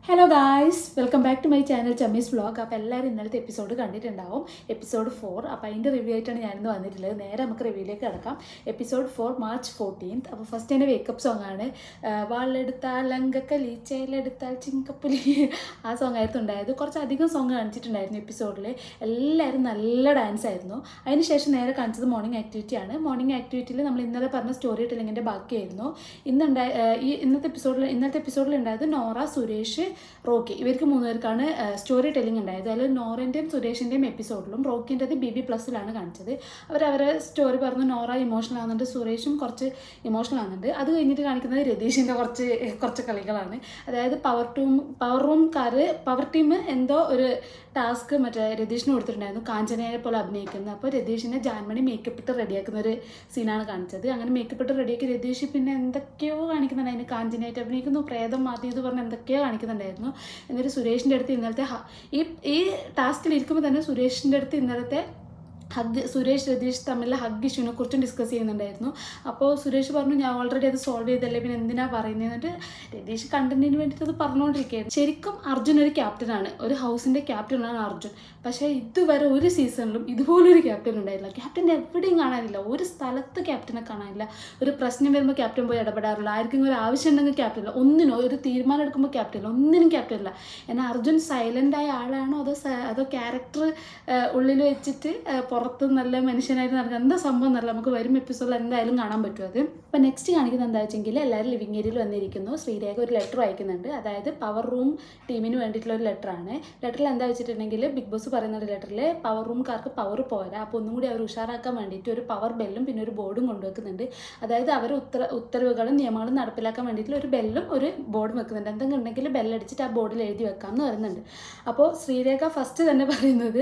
Hello guys, welcome back to my channel Chammies vlog. അപ്പോൾ എല്ലാവരും ഇന്നലത്തെ എപ്പിസോഡ് കണ്ടിട്ടുണ്ടാവും, എപ്പിസോഡ് 4. അപ്പോൾ അതിൻ്റെ റിവ്യൂ ആയിട്ടാണ് ഞാനിന്ന് വന്നിട്ടുള്ളത്. നേരെ നമുക്ക് റിവ്യൂയിലേക്ക് കിടക്കാം. Episode 4 March 14. അപ്പോൾ ഫസ്റ്റ് എൻ്റെ വേക്കപ്പ് സോങ്ങാണ് വാളെടുത്താൽ ലങ്കക്കലി ചേലെടുത്താൽ ചിങ്കപ്പുലി. ആ സോങ് ആയിരുന്നു ഉണ്ടായത്. കുറച്ചധികം സോങ് കാണിച്ചിട്ടുണ്ടായിരുന്നു എപ്പിസോഡിൽ. എല്ലാവരും നല്ല ഡാൻസ് ആയിരുന്നു. അതിനുശേഷം നേരെ കാണിച്ചത് മോർണിംഗ് ആക്ടിവിറ്റിയാണ്. മോർണിംഗ് ആക്ടിവിറ്റിയിൽ നമ്മൾ ഇന്നലെ പറഞ്ഞ സ്റ്റോറി ടെല്ലിങ്ങിൻ്റെ ബാക്കിയായിരുന്നു. ഇന്നത്തെ എപ്പിസോഡിൽ ഉണ്ടായത് നോറ, സുരേഷ്, റോക്കി. ഇവർക്ക് 3 പേർക്കാണ് സ്റ്റോറി ടെല്ലിംഗ് ഉണ്ടായത്. അതിൽ നോറൻ്റെയും സുരേഷിൻ്റെയും എപ്പിസോഡിലും റോക്കിൻ്റെത് BB+ലാണ് കാണിച്ചത്. അവരെ സ്റ്റോറി പറഞ്ഞു. നോറ ഇമോഷണൽ ആകുന്നുണ്ട്, സുരേഷും കുറച്ച് ഇമോഷണൽ ആകുന്നുണ്ട്. അത് കഴിഞ്ഞിട്ട് കാണിക്കുന്നത് രതീഷിൻ്റെ കുറച്ച് കളികളാണ്. അതായത് പവർ ടീം എന്തോ ഒരു ടാസ്ക് രതീഷിന് കൊടുത്തിട്ടുണ്ടായിരുന്നു, കാഞ്ചനയെ പോലെ അഭിനയിക്കുന്നത്. അപ്പോൾ രതീഷിനെ ജാൻമണി മേക്കപ്പ് ഇട്ട് റെഡിയാക്കുന്ന ഒരു സീനാണ് കാണിച്ചത്. അങ്ങനെ മേക്കപ്പ് ഇട്ട് റെഡിയാക്കി രതീഷ് പിന്നെ എന്തൊക്കെയോ കാണിക്കുന്നുണ്ട്. അതിന് കാഞ്ചനയായിട്ട് അഭിനയിക്കുന്നു, പ്രേതം മാറ്റി ഇത് പറഞ്ഞ് എന്തൊക്കെയോ കാണിക്കുന്നുണ്ടായിരുന്നു. എന്നിട്ട് സുരേഷിൻ്റെ അടുത്ത് ഇന്നലത്തെ ഈ ടാസ്കിൽ ഇരിക്കുമ്പോൾ തന്നെ സുരേഷിൻ്റെ അടുത്ത് ഇന്നലത്തെ സുരേഷ് രതീഷ് തമ്മിലുള്ള ഹഗ് ഇഷ്യൂവിനെ കുറിച്ചും ഡിസ്കസ് ചെയ്യുന്നുണ്ടായിരുന്നു. അപ്പോൾ സുരേഷ് പറഞ്ഞു, ഞാൻ ഓൾറെഡി അത് സോൾവ് ചെയ്തല്ലേ, പിന്നെ എന്തിനാണ് പറയുന്നത്. എന്നിട്ട് രതീഷ് കണ്ടന്റിന് വേണ്ടിയിട്ട് അത് പറഞ്ഞുകൊണ്ടിരിക്കുകയാണ്. ശരിക്കും അർജുൻ ഒരു ക്യാപ്റ്റനാണ്, ഒരു ഹൗസിൻ്റെ ക്യാപ്റ്റനാണ് അർജുൻ. പക്ഷേ ഇതുവരെ ഒരു സീസണിലും ഇതുപോലൊരു ക്യാപ്റ്റൻ ഉണ്ടായില്ല. ക്യാപ്റ്റൻ എവിടെയും കാണാനില്ല, ഒരു സ്ഥലത്ത് ക്യാപ്റ്റനെ കാണാനില്ല. ഒരു പ്രശ്നം വരുമ്പോൾ ക്യാപ്റ്റൻ പോയി ഇടപെടാറില്ല. ആർക്കും ഒരു ആവശ്യം ഉണ്ടെങ്കിൽ ക്യാപ്റ്റനില്ല, ഒന്നിനോ ഒരു തീരുമാനം എടുക്കുമ്പോൾ ക്യാപ്റ്റനില്ല, ഒന്നിനും ക്യാപ്റ്റനില്ല. എന്നാൽ അർജുൻ സൈലൻ്റായ ആളാണോ അതോ ക്യാരക്ടർ ഉള്ളിൽ വെച്ചിട്ട് പുറത്ത് നല്ല മനുഷ്യനായിട്ട് നടക്കുക, എന്താ സംഭവം എന്നല്ല. നമുക്ക് വരും എപ്പിസോഡിൽ എന്തായാലും കാണാൻ പറ്റും അത്. അപ്പോൾ നെക്സ്റ്റ് കാണിക്കുന്നത് എന്താ വെച്ചെങ്കിൽ എല്ലാവരും ലിവിങ് ഏരിയയിൽ വന്നിരിക്കുന്നു. ശ്രീരേഖ ഒരു ലെറ്റർ അയക്കുന്നുണ്ട്. അതായത് പവർ റൂം ടീമിന് വേണ്ടിയിട്ടുള്ള ഒരു ലെറ്ററാണ്. ലെറ്ററിൽ എന്താ വെച്ചിട്ടുണ്ടെങ്കിൽ ബിഗ് ബോസ് പറയുന്ന ലെറ്ററിൽ പവർ റൂംകാർക്ക് പവർ പോരാ, അപ്പോൾ ഒന്നും കൂടി അവർ ഉഷാറാക്കാൻ വേണ്ടിയിട്ട് ഒരു പവർ ബെല്ലും പിന്നെ ഒരു ബോർഡും കൊണ്ടുവെക്കുന്നുണ്ട്. അതായത് അവർ ഉത്തരവുകളും നിയമങ്ങളും നടപ്പിലാക്കാൻ വേണ്ടിയിട്ടുള്ള ഒരു ബെല്ലും ഒരു ബോർഡും വെക്കുന്നുണ്ട്. എന്തെങ്കിലും ഉണ്ടെങ്കിൽ ബെല്ലടിച്ചിട്ട് ആ ബോർഡിൽ എഴുതി വെക്കാമെന്ന് പറയുന്നുണ്ട്. അപ്പോൾ ശ്രീരേഖ ഫസ്റ്റ് തന്നെ പറയുന്നത്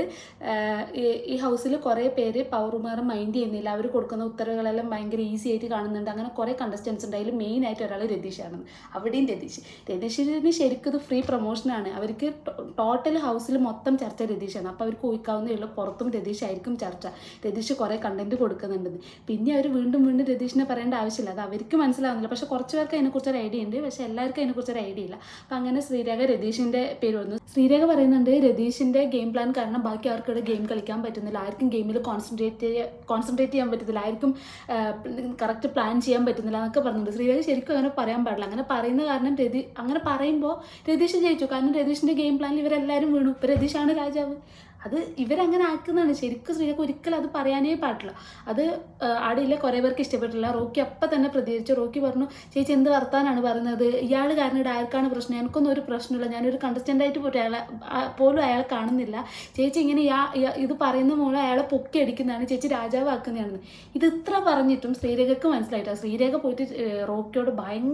ഈ ഹൗസിൽ കുറേ പേര് പവർ റൂമുകാരെ മൈൻഡ് ചെയ്യുന്നില്ല, അവർ കൊടുക്കുന്ന ഉത്തരവുകളെല്ലാം ഭയങ്കര ഈസി ആയിട്ട് കാണുന്നുണ്ട്. അങ്ങനെ കുറേ കണ്ടസ്റ്റൻസ് ഉണ്ട്. അതിൽ മെയിനായിട്ട് ഒരാൾ രതീഷാണ്. അവിടെയും രതീഷിന് ശരിക്കും ഇത് ഫ്രീ പ്രൊമോഷനാണ്. അവർക്ക് ടോട്ടൽ ഹൗസിൽ മൊത്തം ചർച്ച രതീഷാണ്. അപ്പോൾ അവർക്ക് ഊഹിക്കാവുന്നേ ഉള്ളൂ പുറത്തും രതീഷായിരിക്കും ചർച്ച. രതീഷ് കുറേ കണ്ടന്റ് കൊടുക്കുന്നുണ്ടെന്ന്. പിന്നെ അവർ വീണ്ടും രതീഷിനെ പറയേണ്ട ആവശ്യമില്ല, അത് അവർക്ക് മനസ്സിലാവുന്നില്ല. പക്ഷേ കുറച്ച് പേർക്ക് അതിനെക്കുറിച്ചൊരു ഐഡിയ ഉണ്ട്, പക്ഷേ എല്ലാവർക്കും അതിനെക്കുറിച്ചൊരു ഐഡിയ ഇല്ല. അപ്പോൾ അങ്ങനെ ശ്രീരേഖ രതീഷിൻ്റെ പേര് വന്നു. ശ്രീരേഖ പറയുന്നുണ്ട് രതീഷിൻ്റെ ഗെയിം പ്ലാൻ കാരണം ബാക്കി ആർക്കും ഗെയിം കളിക്കാൻ പറ്റുന്നില്ല, ആർക്കും ഗെയിമിൽ കോൺസെൻട്രേറ്റ് ചെയ്യാൻ പറ്റുന്നില്ല, ആർക്കും കറക്റ്റ് പ്ലാൻ ചെയ്യാൻ പറ്റുന്നില്ല എന്നൊക്കെ പറയുന്നുണ്ട്. ശ്രീരേഖ ശരിക്കും അങ്ങനെ പറയാൻ പാടില്ല. അങ്ങനെ പറയുന്ന കാരണം അങ്ങനെ പറയുമ്പോൾ രതീഷ് ജയിച്ചു. കാരണം രതീഷിൻ്റെ ഗെയിം പ്ലാനിൽ ഇവരെല്ലാവരും വീണു. ഇപ്പോൾ രതീഷാണ് രാജാവ്. അത് ഇവരങ്ങനെ ആക്കുന്നതാണ്. ശരിക്കും ശ്രീരേഖ ഒരിക്കലും അത് പറയാനേ പാടില്ല. അത് ആടിയില്ല, കുറേ പേർക്ക് ഇഷ്ടപ്പെട്ടില്ല. റോക്കി അപ്പം തന്നെ പ്രതികരിച്ചു. റോക്കി പറഞ്ഞു, ചേച്ചി എന്ത് വർത്താനാണ് പറയുന്നത്, ഇയാൾ കാരണം ഇവിടെ ആർക്കാണ് പ്രശ്നം, എനിക്കൊന്നും ഒരു പ്രശ്നമില്ല, ഞാനൊരു കണ്ടസ്റ്റൻ്റായിട്ട് പോലും അയാളെ കാണുന്നില്ല, ചേച്ചി ഇങ്ങനെ ഇത് പറയുന്ന മൂലം അയാളെ പൊക്കി അടിക്കുന്നതാണ്, ചേച്ചി രാജാവാക്കുന്നതാണെന്ന്. ഇത് ഇത്ര പറഞ്ഞിട്ടും ശ്രീരേഖക്ക് മനസ്സിലായിട്ടാണ്. ശ്രീരേഖ പോയിട്ട് റോക്കിയോട്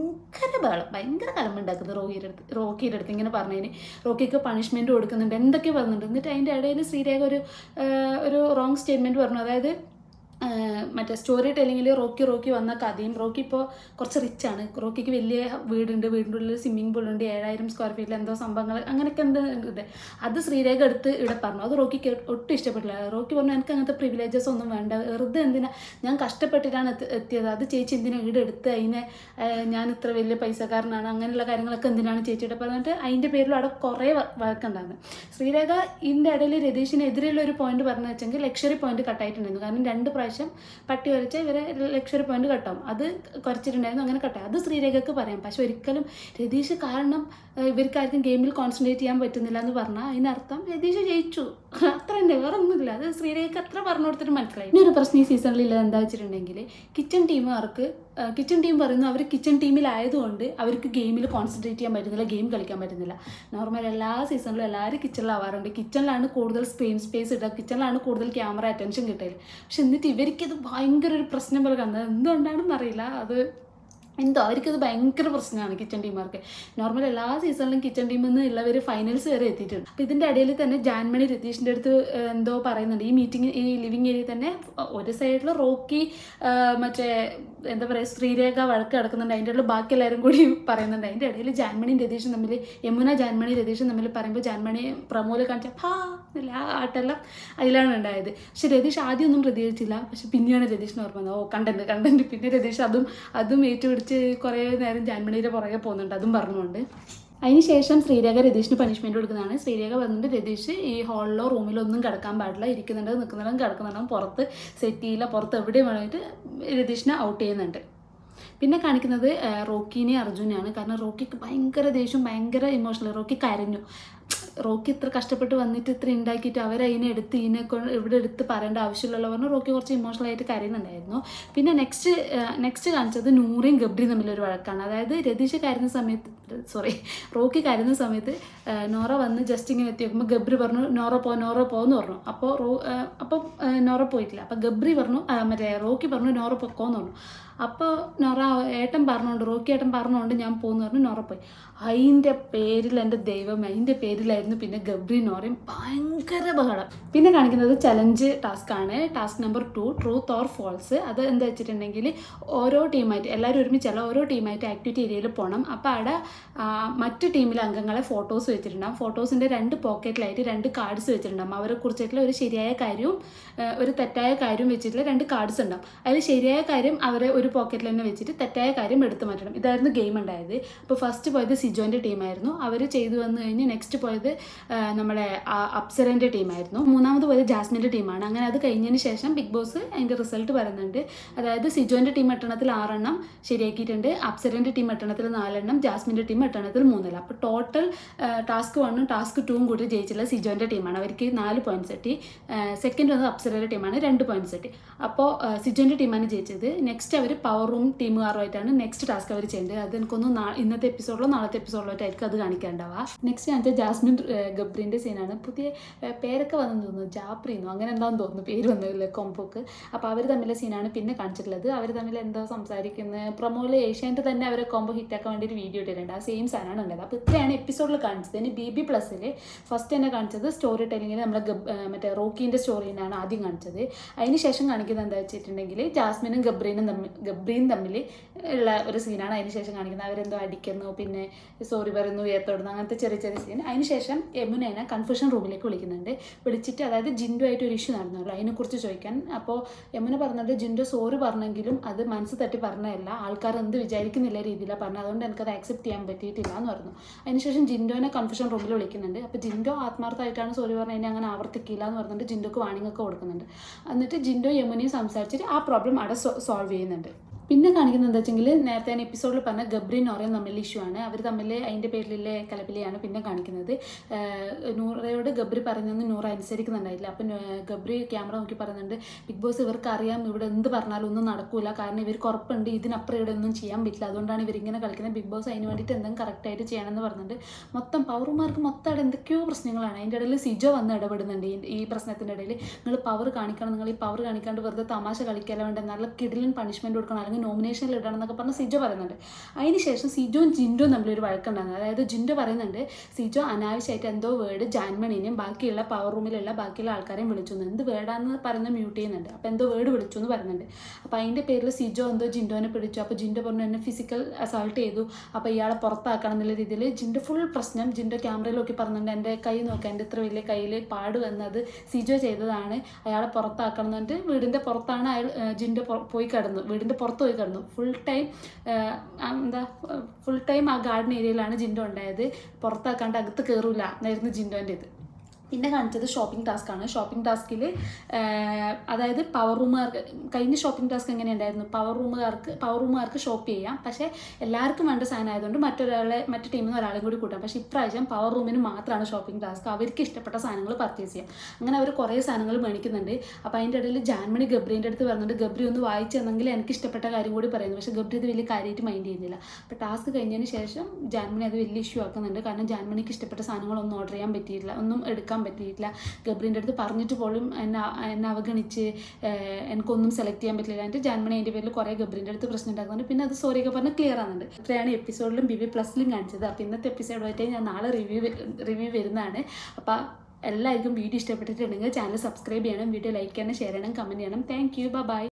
ഭയങ്കര കലമ്പുണ്ടാക്കുന്നത് റോക്കിയുടെ അടുത്ത് ഇങ്ങനെ പറഞ്ഞതിന്. റോക്കിക്ക് പണിഷ്മെൻറ്റ് കൊടുക്കുന്നുണ്ട്, എന്തൊക്കെ പറയുന്നുണ്ട്. എന്നിട്ട് അതിൻ്റെ ഇടയിൽ ശ്രീരേഖ ഒരു റോങ് സ്റ്റേറ്റ്മെൻറ്റ് പറഞ്ഞു. അതായത് മറ്റേ സ്റ്റോറി ടെല്ലിങ്ങിൽ റോക്കി വന്ന കഥയും, റോക്കി ഇപ്പോൾ കുറച്ച് റിച്ചാണ്, റോക്കിക്ക് വലിയ വീടുണ്ട്, വീടിൻ്റെ ഉള്ളിൽ സ്വിമ്മിംഗ് പൂളുണ്ട്, 7000 സ്ക്വയർ ഫീറ്റിൽ എന്തോ സംഭവങ്ങൾ അങ്ങനെയൊക്കെ ഉണ്ട്. അത് ശ്രീരേഖ എടുത്ത് ഇവിടെ പറഞ്ഞു. അത് റോക്കിക്ക് ഒട്ടും ഇഷ്ടപ്പെട്ടില്ല. റോക്കി പറഞ്ഞു, എനിക്ക് അങ്ങനത്തെ പ്രിവിലേജസ് ഒന്നും വേണ്ട, വെറുതെ എന്തിനാ, ഞാൻ കഷ്ടപ്പെട്ടിട്ടാണ് എത്തിയത്, അത് ചേച്ചി എന്തിനാ ഇവിടെ എടുത്ത് അതിനെ, ഞാൻ ഇത്ര വലിയ പൈസക്കാരനാണ്, അങ്ങനെയുള്ള കാര്യങ്ങളൊക്കെ എന്തിനാണ് ചേച്ചിയുടെ പറഞ്ഞിട്ട് അതിൻ്റെ പേരിലും അവിടെ കുറേ വഴക്കുണ്ടായിരുന്നു. ശ്രീരേഖ ഇതിൻ്റെ ഇടയിൽ രതീഷിനെതിരെയുള്ള ഒരു പോയിന്റ് പറഞ്ഞു വെച്ചെങ്കിൽ ലക്ഷറി പോയിന്റ് കട്ടായിട്ടുണ്ടായിരുന്നു. കാരണം 2 പ്രാവശ്യം പട്ടി വരച്ച ഇവരെ ലക്ഷറി പോയിന്റ് കട്ടാവും, അത് കുറച്ചിട്ടുണ്ടായിരുന്നു, അങ്ങനെ കട്ടായി. അത് ശ്രീരേഖക്ക് പറയാം. പക്ഷെ ഒരിക്കലും രതീഷ് കാരണം ഇവർക്കാർക്കും ഗെയിമിൽ കോൺസെൻട്രേറ്റ് ചെയ്യാൻ പറ്റുന്നില്ല എന്ന് പറഞ്ഞാൽ അതിനർത്ഥം രതീഷ് ജയിച്ചു, അത്ര തന്നെ, വേറെ ഒന്നുമില്ല. അത് ശ്രീരേഖക്ക് അത്ര പറഞ്ഞു കൊടുത്തിട്ട് മനസ്സിലായി. ഇനി ഒരു പ്രശ്നം ഈ സീസണിൽ എന്താ വെച്ചിട്ടുണ്ടെങ്കിൽ കിച്ചൺ ടീം പറയുന്നു അവർ കിച്ചൺ ടീമിലായതുകൊണ്ട് അവർക്ക് ഗെയിമിൽ കോൺസെൻട്രേറ്റ് ചെയ്യാൻ പറ്റുന്നില്ല, ഗെയിം കളിക്കാൻ പറ്റുന്നില്ല. നോർമൽ എല്ലാ സീസണിലും എല്ലാവരും കിച്ചണിലാവാറുണ്ട്. കിച്ചണിലാണ് കൂടുതൽ സ്ക്രീൻ സ്പേസ് ഇടുക, കിച്ചണിലാണ് കൂടുതൽ ക്യാമറ അറ്റൻഷൻ കിട്ടല്. പക്ഷെ എന്നിട്ട് ഇവർക്കിത് ഭയങ്കര ഒരു പ്രശ്നം പോലെ കാണുന്നത് എന്തുകൊണ്ടാണെന്ന് അറിയില്ല. അത് എന്തോ അവർക്കത് ഭയങ്കര പ്രശ്നമാണ് കിച്ചൺ ടീമാർക്ക്. നോർമൽ എല്ലാ സീസണിലും കിച്ചൺ ടീമിൽ നിന്ന് ഉള്ളവർ ഫൈനൽസ് വരെ എത്തിയിട്ടുണ്ട്. അപ്പോൾ ഇതിൻ്റെ ഇടയിൽ തന്നെ ജാൻമണി രതീഷിൻ്റെ അടുത്ത് എന്തോ പറയുന്നുണ്ട്. ഈ ലിവിങ് ഏരിയയിൽ തന്നെ ഒരു സൈഡിൽ റോക്കി മറ്റേ എന്താ പറയുക ശ്രീരേഖ വഴക്ക് കിടക്കുന്നുണ്ട്, അതിൻ്റെ ഇടയിൽ ബാക്കി എല്ലാവരും കൂടി പറയുന്നുണ്ട്. അതിൻ്റെ ഇടയിൽ ജാൻമണിയും രതീഷും തമ്മിൽ, ജാൻമണി രതീഷും തമ്മിൽ പറയുമ്പോൾ ജാൻമണി പ്രമോല് കാണിച്ച ആ ആട്ടെല്ലാം അതിലാണ് ഉണ്ടായത്. പക്ഷെ രതീഷ് ആദ്യമൊന്നും പ്രതികരിച്ചില്ല. പക്ഷെ പിന്നെയാണ് രതീഷിന് ഓർമ്മ വന്നത്, കണ്ടന്റ്. പിന്നെ രതീഷ് അതും ഏറ്റുപിടിച്ച് കുറേ നേരം ജാൻമണിയുടെ പുറകെ പോകുന്നുണ്ട്, അതും പറഞ്ഞുകൊണ്ട്. അതിന് ശേഷം ശ്രീരേഖ രതീഷിന് പണിഷ്മെൻറ്റ് കൊടുക്കുന്നതാണ്. ശ്രീരേഖ വന്നിട്ട് രതീഷ് ഈ ഹാളിലോ റൂമിലോ ഒന്നും കിടക്കാൻ പാടില്ല, ഇരിക്കുന്നുണ്ട് നിൽക്കുന്നുണ്ടും കിടക്കുന്നുണ്ടും പുറത്ത് സെറ്റ് ചെയ്യില്ല, പുറത്ത് എവിടെയും വേണമെങ്കിൽ രതീഷിനെ ഔട്ട് ചെയ്യുന്നുണ്ട്. പിന്നെ കാണിക്കുന്നത് റോക്കിനെ അർജുനെയാണ്. കാരണം റോക്കിക്ക് ഭയങ്കര ദേഷ്യം, ഭയങ്കര ഇമോഷണൽ. റോക്കി കരഞ്ഞു. റോക്കി ഇത്ര കഷ്ടപ്പെട്ട് വന്നിട്ട് ഇത്ര ഉണ്ടാക്കിയിട്ട് അവരതിനെ എടുത്ത് ഇവിടെ എടുത്ത് പറയേണ്ട ആവശ്യമില്ലല്ലോ പറഞ്ഞ് റോക്കി കുറച്ച് ഇമോഷണലായിട്ട് കരയുന്നുണ്ടായിരുന്നു. പിന്നെ നെക്സ്റ്റ് കാണിച്ചത് നൂറയും ഗബ്രിയും തമ്മിലൊരു വഴക്കാണ്. അതായത് രതീഷ് റോക്കി കരുന്ന സമയത്ത് നോറ വന്ന് ജസ്റ്റ് ഇങ്ങനെ എത്തി നോക്കുമ്പോൾ ഗബ്രി പറഞ്ഞു നോറ പോന്ന് പറഞ്ഞു. അപ്പോൾ നോറ പോയിട്ടില്ല. അപ്പോൾ ഗബ്രി പറഞ്ഞു റോക്കി പറഞ്ഞു നോറ പൊക്കോന്ന് പറഞ്ഞു. അപ്പോൾ റോക്കി ഏട്ടൻ പറഞ്ഞുകൊണ്ട് ഞാൻ പോകുന്നു പറഞ്ഞു. നോറ പോയി. അതിൻ്റെ പേരിൽ എൻ്റെ ദൈവമേ, അതിൻ്റെ പേരിലായിരുന്നു പിന്നെ ഗബ്രി നോറയും ഭയങ്കര ബഹളം. പിന്നെ കാണിക്കുന്നത് ചലഞ്ച് ടാസ്ക്കാണ്. Task number 2 truth or false. അത് എന്താ വെച്ചിട്ടുണ്ടെങ്കിൽ ഓരോ ടീമായിട്ട് എല്ലാവരും ഒരുമിച്ചല്ല, ഓരോ ടീമായിട്ട് ആക്ടിവിറ്റി ഏരിയയിൽ പോകണം. അപ്പോൾ അവിടെ മറ്റു ടീമിലെ അംഗങ്ങളെ ഫോട്ടോസ് വെച്ചിട്ടുണ്ടാകും. ഫോട്ടോസിൻ്റെ 2 പോക്കറ്റിലായിട്ട് 2 കാർഡ്സ് വെച്ചിട്ടുണ്ടാകും. അവരെ കുറിച്ചിട്ടുള്ള ഒരു ശരിയായ കാര്യവും ഒരു തെറ്റായ കാര്യവും വെച്ചിട്ടുള്ള 2 കാർഡ്സ് ഉണ്ടാകും. അതിൽ ശരിയായ കാര്യം അവരെ ഒരു പോക്കറ്റിൽ തന്നെ വെച്ചിട്ട് തെറ്റായ കാര്യം എടുത്തു മാറ്റണം. ഇതായിരുന്നു ഗെയിം ഉണ്ടായത്. അപ്പോൾ ഫസ്റ്റ് പോയത് സിജോൻ്റെ ടീമായിരുന്നു. അവർ ചെയ്തു വന്നു കഴിഞ്ഞ് നെക്സ്റ്റ് പോയത് നമ്മുടെ അപ്സരൻ്റെ ടീമായിരുന്നു. മൂന്നാമത് പോയത് ജാസ്മിൻ്റെ ടീമാണ്. അങ്ങനെ അത് കഴിഞ്ഞതിന് ശേഷം ബിഗ് ബോസ് അതിൻ്റെ റിസൾട്ട് പറയുന്നുണ്ട്. അതായത് സിജോൻ്റെ ടീം എട്ടെണ്ണത്തിൽ 6 എണ്ണം ശരിയാക്കിയിട്ടുണ്ട്, അപ്സരൻ്റെ ടീം എട്ടെണ്ണത്തിൽ 4 എണ്ണം, ജാസ്മിൻ്റെ ടീം എട്ടെണ്ണത്തിൽ 3 എണ്ണം. അപ്പോൾ ടോട്ടൽ ടാസ്ക് 1ഉം ടാസ്ക് 2ഉം കൂടി ജയിച്ചുള്ള സിജോൻ്റെ ടീമാണ്. അവർക്ക് 4 പോയിൻറ്റ്സ് കിട്ടി. സെക്കൻഡ് വന്നത് അപ്സരയുടെ ടീമാണ്, 2 പോയിൻറ്റ്സ് കിട്ടി. അപ്പോൾ സിജോൻ്റെ ടീമാണ് ജയിച്ചത്. നെക്സ്റ്റ് അവർ പവർ റൂം ടീമുകാരുമായിട്ടാണ് നെക്സ്റ്റ് ടാസ്ക് അവർ ചെയ്യേണ്ടത്. അത് എനിക്കൊന്ന് ഇന്നത്തെ എപ്പിസോഡിലോ നാളത്തെ എപ്പിസോഡിലോട്ടായിരിക്കും അത് കാണിക്കാണ്ടാവുക. നെക്സ്റ്റ് കാണിച്ചാൽ ജാസ്മിൻ ഗബ്രീൻ്റെ സീനാണ്. പുതിയ പേരൊക്കെ വന്നെന്ന് തോന്നുന്നു, ജാപ്രീന്നോ അങ്ങനെ എന്താണെന്ന് തോന്നുന്നു പേര് വന്നില്ല കോംപോക്ക്. അപ്പോൾ അവർ തമ്മിലെ സീനാണ് പിന്നെ കാണിച്ചിട്ടുള്ളത്. അവർ തമ്മിൽ എന്താ സംസാരിക്കുന്നത്, പ്രൊമോയിൽ ഏഷ്യാനെറ്റ് തന്നെ അവരെ കോംബോ ഹിറ്റാക്കാൻ വേണ്ടി ഒരു വീഡിയോ ഇട്ടിട്ടുണ്ട്. ആ സെയിം സാധനമാണ് ഉണ്ടായത്. അപ്പോൾ ഇത്രയാണ് എപ്പിസോഡിൽ കാണിച്ചത്. ഇനി BB Plusൽ ഫസ്റ്റ് തന്നെ കാണിച്ചത് സ്റ്റോറി ടെല്ലിങ്ങിൽ നമ്മുടെ മറ്റേ റോക്കീൻ്റെ സ്റ്റോറീനാണ് ആദ്യം കാണിച്ചത്. അതിന് ശേഷം കാണിക്കുന്നത് എന്താ വെച്ചിട്ടുണ്ടെങ്കിൽ ജാസ്മിനും ഗബ്രിയും തമ്മിൽ ഉള്ള ഒരു സീനാണ് അതിന് ശേഷം കാണിക്കുന്നത്. അവരെന്തോ അടിക്കുന്നു, പിന്നെ സോറി പറയുന്നു, ഉയർത്തോടുന്നു, അങ്ങനത്തെ ചെറിയ ചെറിയ സീൻ. അതിന് ശേഷം യമുനേനെ കൺഫ്യൂഷൻ റൂമിലേക്ക് വിളിച്ചിട്ട് അതായത് ജിൻഡോ ആയിട്ട് ഒരു ഇഷ്യൂ നടന്നല്ലോ അതിനെക്കുറിച്ച് ചോദിക്കാൻ. അപ്പോൾ യമുന പറഞ്ഞിട്ട് ജിൻഡോ സോറി പറഞ്ഞെങ്കിലും അത് മനസ്സ് തട്ടി പറഞ്ഞതല്ല, ആൾക്കാർ എന്ത് വിചാരിക്കുന്നില്ല രീതിയിലാണ് പറഞ്ഞത്, അതുകൊണ്ട് എനിക്കത് ആക്സെപ്റ്റ് ചെയ്യാൻ പറ്റിയിട്ടില്ല എന്ന് പറഞ്ഞു. അതിനുശേഷം ജിൻഡോനെ കൺഫ്യൂഷൻ റൂമിൽ വിളിക്കുന്നുണ്ട്. അപ്പോൾ ജിൻഡോ ആത്മാർത്ഥമായിട്ടാണ് സോറി പറഞ്ഞത്, അതിനെ അങ്ങനെ ആവർത്തിക്കില്ല എന്ന് പറഞ്ഞിട്ട് ജിൻഡോക്ക് വാണിംഗ് ഒക്കെ കൊടുക്കുന്നുണ്ട്. എന്നിട്ട് ജിൻഡോ യമുനയും സംസാരിച്ചിട്ട് ആ പ്രോബ്ലം അവിടെ സോൾവ് ചെയ്യുന്നുണ്ട്. പിന്നെ കാണിക്കുന്നത് എന്താ വെച്ചെങ്കിൽ നേരത്തെ ഞാൻ എപ്പിസോഡിൽ പറഞ്ഞ ഗബ്രി നോറയും തമ്മിൽ ഇഷ്യൂ ആണ്. അവർ തമ്മിൽ അതിൻ്റെ പേരിലെ കലപിലയാണ് പിന്നെ കാണിക്കുന്നത്. നൂറയോട് ഗബ്രി പറയുന്നതെന്ന് നൂറ അനുസരിക്കുന്നുണ്ടായില്ല. അപ്പം ഗബ്രി ക്യാമറ നോക്കി പറയുന്നുണ്ട്, ബിഗ് ബോസ് ഇവർക്ക് അറിയാം ഇവിടെ എന്ത് പറഞ്ഞാലും ഒന്നും നടക്കില്ല, കാരണം ഇവർക്ക് ഉറപ്പുണ്ട് ഇതിനപ്പുറം ഇവിടെ ഒന്നും ചെയ്യാൻ പറ്റില്ല, അതുകൊണ്ടാണ് ഇവരിങ്ങനെ കളിക്കുന്നത്, ബിഗ് ബോസ് അതിന് വേണ്ടിയിട്ട് എന്തെങ്കിലും കറക്റ്റായിട്ട് ചെയ്യണമെന്ന് പറഞ്ഞിട്ട് മൊത്തം പവറുമാർക്ക് മൊത്തം അവിടെ എന്തൊക്കെയോ പ്രശ്നങ്ങളാണ്. അതിൻ്റെ ഇടയിൽ സിജോ വന്ന് ഇടപെടുന്നുണ്ട് ഈ പ്രശ്നത്തിൻ്റെ ഇടയിൽ. നിങ്ങൾ പവർ കാണിക്കണം, നിങ്ങൾ ഈ പവർ കാണിക്കാണ്ട് വെറുതെ തമാശ കളിക്കാതെ വേണ്ട, നല്ല കിടിലൻ പണിഷ്മെൻറ്റ് കൊടുക്കണം, അല്ലെങ്കിൽ നോമിനേഷനിൽ ഇടണം എന്നൊക്കെ പറഞ്ഞ് സിജോ പറയുന്നുണ്ട്. അതിന് ശേഷം സിജോയും ജിൻഡോയും തമ്മിലൊരു വഴക്കുണ്ടാകുന്നത്. അതായത് ജിൻഡോ പറയുന്നുണ്ട് സിജോ അനാവശ്യമായിട്ട് എന്തോ വേർഡ് ജാൻമണിനെയും ബാക്കിയുള്ള പവർ റൂമിലുള്ള ബാക്കിയുള്ള ആൾക്കാരെയും വിളിച്ചു, എന്ത് വേർഡാന്ന് പറയുന്നത് മ്യൂട്ട് ചെയ്യുന്നുണ്ട്. അപ്പോൾ എന്തോ വേർഡ് വിളിച്ചു എന്ന് പറയുന്നുണ്ട്. അപ്പോൾ അതിൻ്റെ പേരിൽ സിജോ എന്തോ ജിൻഡോനെ പിടിച്ചു. അപ്പോൾ ജിൻഡോ പറഞ്ഞു എന്നെ ഫിസിക്കൽ അസോൾട്ട് ചെയ്തു, അപ്പോൾ ഇയാളെ പുറത്താക്കണം എന്നുള്ള രീതിയിൽ ജിൻഡോ ഫുൾ പ്രശ്നം. ജിൻഡോ ക്യാമറയിൽ നോക്കി പറഞ്ഞിട്ടുണ്ട്, എൻ്റെ കൈ നോക്കുക, എൻ്റെ ഇത്ര വലിയ കയ്യിൽ പാട് വന്നത് സിജോ ചെയ്തതാണ്, അയാളെ പുറത്താക്കണം എന്ന് പറഞ്ഞിട്ട് വീടിൻ്റെ പുറത്താണ് ജിൻഡോ പോയി കിടന്നു, വീടിൻ്റെ പുറത്ത് പോയി കിടന്നു. ഫുൾ ടൈം ആ ഗാർഡൻ ഏരിയയിലാണ് ജിൻഡോ ഉണ്ടായത്, പുറത്താക്കാണ്ട് അകത്ത് കയറില്ല എന്നായിരുന്നു ജിൻഡോൻ്റെ ഇത്. പിന്നെ കാണിച്ചത് ഷോപ്പിംഗ് ടാസ്ക്കാണ്. ഷോപ്പിംഗ് ടാസ്കിൽ അതായത് പവർ റൂമുകാർക്ക് കഴിഞ്ഞ ഷോപ്പിംഗ് ടാസ്ക് എങ്ങനെയുണ്ടായിരുന്നു, പവർ റൂമുകാർക്ക് ഷോപ്പ് ചെയ്യാം, പക്ഷേ എല്ലാവർക്കും വേണ്ട സാധനം ആയതുകൊണ്ട് മറ്റു ടീമിൽ നിന്ന് ഒരാളെയും കൂടി കൂട്ടാം. പക്ഷേ ഇപ്രാവശ്യം പവർ റൂമിന് മാത്രമാണ് ഷോപ്പിംഗ് ടാസ്ക്, അവർക്ക് ഇഷ്ടപ്പെട്ട സാധനങ്ങൾ പർച്ചേസ് ചെയ്യാം. അങ്ങനെ അവർ കുറേ സാധനങ്ങൾ മേടിക്കുന്നുണ്ട്. അപ്പോൾ അതിൻ്റെ ഇടയിൽ ജാൻമണി ഗബ്രീൻ്റെ അടുത്ത് പറഞ്ഞിട്ട് ഗബ്രി ഒന്ന് വായിച്ചു തന്നെങ്കിൽ എനിക്ക് ഇഷ്ടപ്പെട്ട കാര്യം കൂടി പറയുന്നു. പക്ഷേ ഗബ്രി ഇത് വലിയ കാര്യമായിട്ട് മൈൻഡ് ചെയ്യുന്നില്ല. അപ്പോൾ ടാസ്ക് കഴിഞ്ഞതിന് ശേഷം ജാൻമണി അത് വലിയ ഇഷ്യൂ ആക്കുന്നുണ്ട്. കാരണം ജാൻമണിക്ക് ഇഷ്ടപ്പെട്ട സാധനങ്ങളൊന്നും ഓർഡർ ചെയ്യാൻ പറ്റിയിട്ടില്ല, ഒന്നും എടുക്കാൻ പറ്റിയിട്ടില്ല. ഗബ്രീൻ്റെ അടുത്ത് പറഞ്ഞിട്ട് പോലും എന്നെ അവഗണിച്ച് എനിക്കൊന്നും സെലക്ട് ചെയ്യാൻ പറ്റില്ല. എന്നിട്ട് ജാൻമണി അതിൻ്റെ പേരിൽ കുറേ ഗബ്രീൻ്റെ അടുത്ത് പ്രശ്നം ഉണ്ടാക്കുന്നുണ്ട്. പിന്നെ അത് സോറിയൊക്കെ പറഞ്ഞ് ക്ലിയർ ആകുന്നുണ്ട്. ഇത്രയാണ് എപ്പിസോഡിലും BB Plusലും കാണിച്ചത്. അപ്പോൾ ഇന്നത്തെ എപ്പിസോഡായിട്ട് ഞാൻ നാളെ റിവ്യൂ വരുന്നതാണ്. അപ്പോൾ എല്ലാവർക്കും വീഡിയോ ഇഷ്ടപ്പെട്ടിട്ടുണ്ടെങ്കിൽ ചാനൽ സബ്സ്ക്രൈബ് ചെയ്യണം, വീഡിയോ ലൈക്ക് ചെയ്യണം, ഷെയർ ചെയ്യണം, കമൻറ്റ് ചെയ്യണം. Thank you, by.